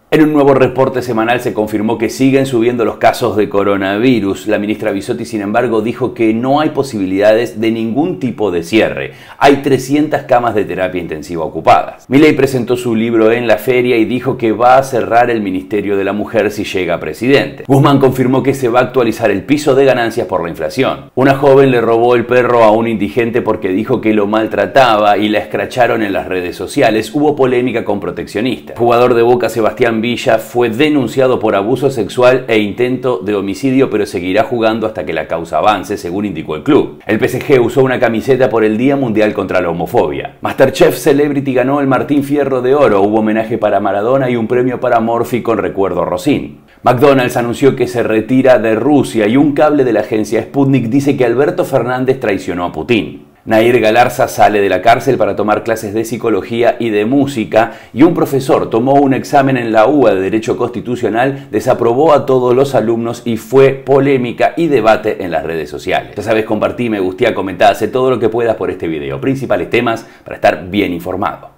En un nuevo reporte semanal se confirmó que siguen subiendo los casos de coronavirus. La ministra Bisotti, sin embargo, dijo que no hay posibilidades de ningún tipo de cierre. Hay 300 camas de terapia intensiva ocupadas. Milei presentó su libro en la feria y dijo que va a cerrar el Ministerio de la Mujer si llega a presidente. Guzmán confirmó que se va a actualizar el piso de ganancias por la inflación. Una joven le robó el perro a un indigente porque dijo que lo maltrataba y la escracharon en las redes sociales. Hubo polémica con proteccionistas. El jugador de Boca, Sebastián Villa, fue denunciado por abuso sexual e intento de homicidio, pero seguirá jugando hasta que la causa avance, según indicó el club. El PSG usó una camiseta por el Día Mundial contra la Homofobia. MasterChef Celebrity ganó el Martín Fierro de Oro. Hubo homenaje para Maradona y un premio para Morphy con recuerdo a Rosín. McDonald's anunció que se retira de Rusia y un cable de la agencia Sputnik dice que Alberto Fernández traicionó a Putin. Nair Galarza sale de la cárcel para tomar clases de psicología y de música, y un profesor tomó un examen en la UBA de Derecho Constitucional, desaprobó a todos los alumnos y fue polémica y debate en las redes sociales. Ya sabes, compartí, me gustá, comentá, haz todo lo que puedas por este video. Principales temas para estar bien informado.